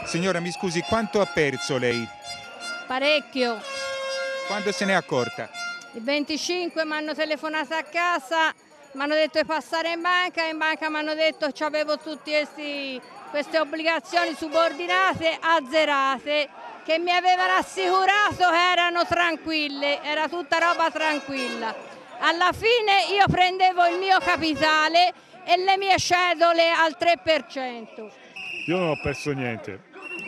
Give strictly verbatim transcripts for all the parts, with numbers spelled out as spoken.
Signora, mi scusi, quanto ha perso lei? Parecchio. Quando se n'è accorta? Il venticinque mi hanno telefonato a casa, mi hanno detto di passare in banca, in banca mi hanno detto che avevo tutte queste obbligazioni subordinate azzerate, che mi avevano assicurato che erano tranquille, era tutta roba tranquilla. Alla fine io prendevo il mio capitale e le mie cedole al tre per cento. Io non ho perso niente.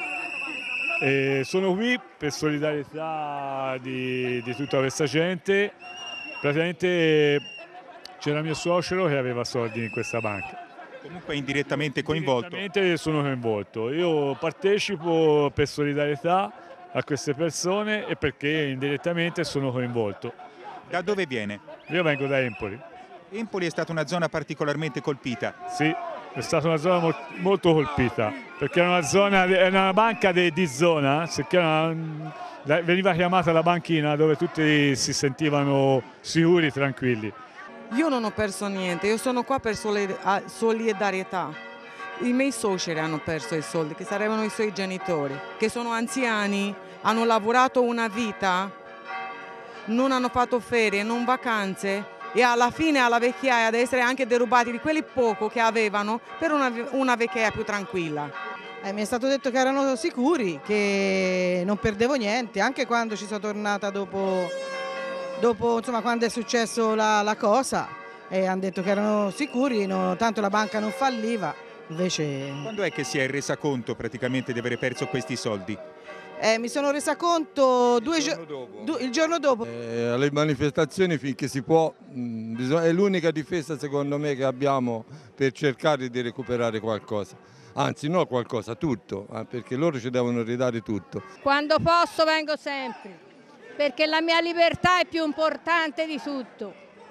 E sono qui per solidarietà di, di tutta questa gente. Praticamente c'era mio suocero che aveva soldi in questa banca. Comunque indirettamente coinvolto? Indirettamente sono coinvolto. Io partecipo per solidarietà a queste persone e perché indirettamente sono coinvolto. Da dove viene? Io vengo da Empoli. Empoli è stata una zona particolarmente colpita? Sì, è stata una zona molto colpita, perché era una, zona, era una banca di, di zona, perché una, veniva chiamata la banchina dove tutti si sentivano sicuri, tranquilli. Io non ho perso niente, io sono qua per solidarietà. I miei suoceri hanno perso i soldi, che sarebbero i suoi genitori, che sono anziani, hanno lavorato una vita, non hanno fatto ferie, non vacanze, e alla fine alla vecchiaia ad essere anche derubati di quelli poco che avevano per una, una vecchiaia più tranquilla. Eh, mi è stato detto che erano sicuri, che non perdevo niente, anche quando ci sono tornata dopo, dopo insomma, quando è successo la, la cosa, e hanno detto che erano sicuri, no, tanto la banca non falliva. Invece... Quando è che si è resa conto praticamente di avere perso questi soldi? Eh, mi sono resa conto il due giorno dopo. Du il giorno dopo. Eh, alle manifestazioni finché si può, mh, è l'unica difesa secondo me che abbiamo per cercare di recuperare qualcosa. Anzi no qualcosa, tutto, eh, perché loro ci devono ridare tutto. Quando posso vengo sempre, perché la mia libertà è più importante di tutto.